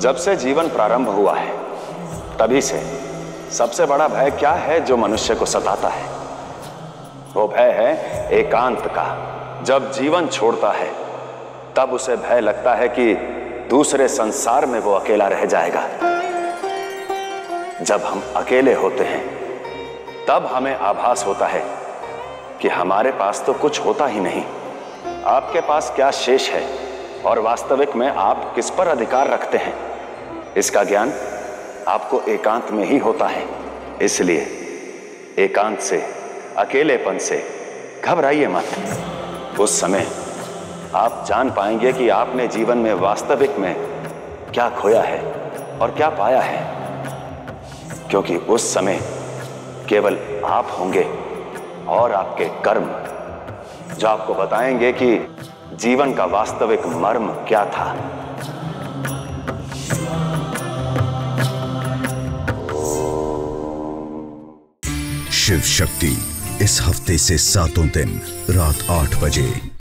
जब से जीवन प्रारंभ हुआ है तभी से सबसे बड़ा भय क्या है जो मनुष्य को सताता है? वो भय है एकांत का। जब जीवन छोड़ता है तब उसे भय लगता है कि दूसरे संसार में वो अकेला रह जाएगा। जब हम अकेले होते हैं तब हमें आभास होता है कि हमारे पास तो कुछ होता ही नहीं। आपके पास क्या शेष है और वास्तविक में आप किस पर अधिकार रखते हैं, इसका ज्ञान आपको एकांत में ही होता है। इसलिए एकांत से, अकेलेपन से घबराइए मत। उस समय आप जान पाएंगे कि आपने जीवन में वास्तविक में क्या खोया है और क्या पाया है, क्योंकि उस समय केवल आप होंगे और आपके कर्म जो आपको बताएंगे कि जीवन का वास्तविक मर्म क्या था। शिव शक्ति इस हफ्ते से 7 दिन रात 8 बजे।